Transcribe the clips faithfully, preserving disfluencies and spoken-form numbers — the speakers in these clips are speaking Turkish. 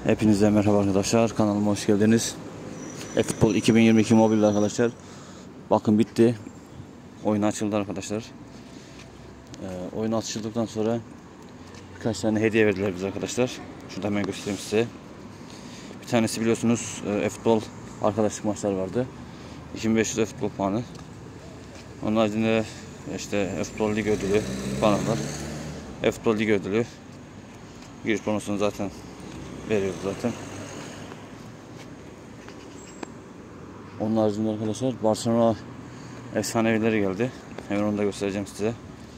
Hepinize merhaba arkadaşlar, kanalıma hoş geldiniz. eFutbol iki bin yirmi iki mobil arkadaşlar. Bakın bitti. Oyun açıldı arkadaşlar. Ee, oyun açıldıktan sonra birkaç tane hediye verdiler bize arkadaşlar. Şurada hemen göstereyim size. Bir tanesi biliyorsunuz eFutbol arkadaşlık maçları vardı. iki bin beş yüz eFutbol puanı. Onun haricinde işte eFutbol Lig ödülü falan var. eFutbol Lig ödülü. Giriş bonusunu zaten veriyoruz zaten. Onun haricinde arkadaşlar Barcelona efsanevileri geldi. Hemen onu da göstereceğim size.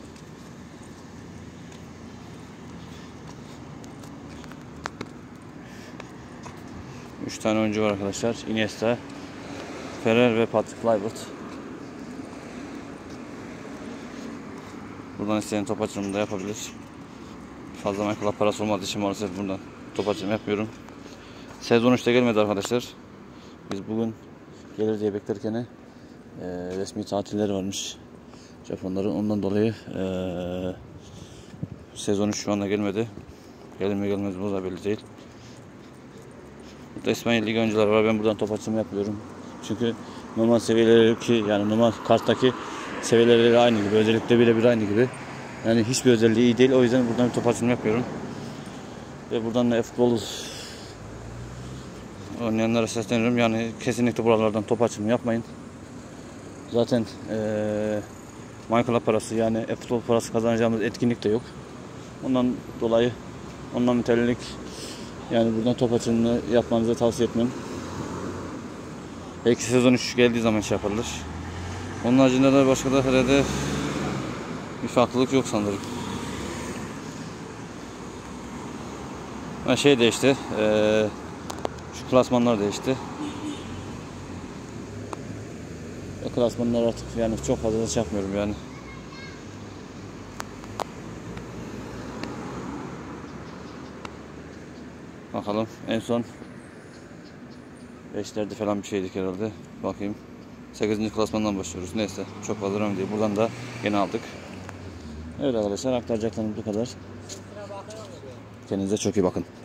Üç tane oyuncu var arkadaşlar. Iniesta, Ferrer ve Patrick Kluivert. Buradan isteyen top açılımı da yapabilir. Fazla Michael'a parası olmadığı için maalesef buradan top açılımı yapmıyorum. Sezon üçte gelmedi arkadaşlar. Biz bugün gelir diye beklerken e, resmi tatilleri varmış Japonların. Ondan dolayı e, sezon üç şu anda gelmedi. Gelir mi gelmez mi o da belli değil. Burada İspanya Ligi oyuncuları var. Ben buradan top açılımı yapıyorum. Çünkü normal seviyeleri yani normal karttaki seviyeleri aynı gibi. Özellikle bile bir aynı gibi. Yani hiçbir özelliği iyi değil. O yüzden buradan bir top açılımı yapıyorum. Ve buradan da eFutbol oynayanlara sesleniyorum. Yani kesinlikle buralardan top açılımı yapmayın. Zaten ee, Michael'a parası yani eFutbol parası kazanacağımız etkinlik de yok. Ondan dolayı ondan mütevellik yani buradan top açılımını yapmanızı tavsiye etmem. Belki sezon üç geldiği zaman şey yapılır. Onun haricinde de başka da herhalde bir farklılık yok sanırım. Ha, şey değişti. Ee, şu klasmanlar değişti. O klasmanlar artık yani çok fazla şey yapmıyorum yani. Bakalım en son beşlerde falan bir şeydik herhalde. Bakayım. sekizinci klasmandan başlıyoruz. Neyse çok fazla önemli değil. Buradan da yine aldık. Evet arkadaşlar aktaracaklarım bu kadar. Kendinize çok iyi bakın.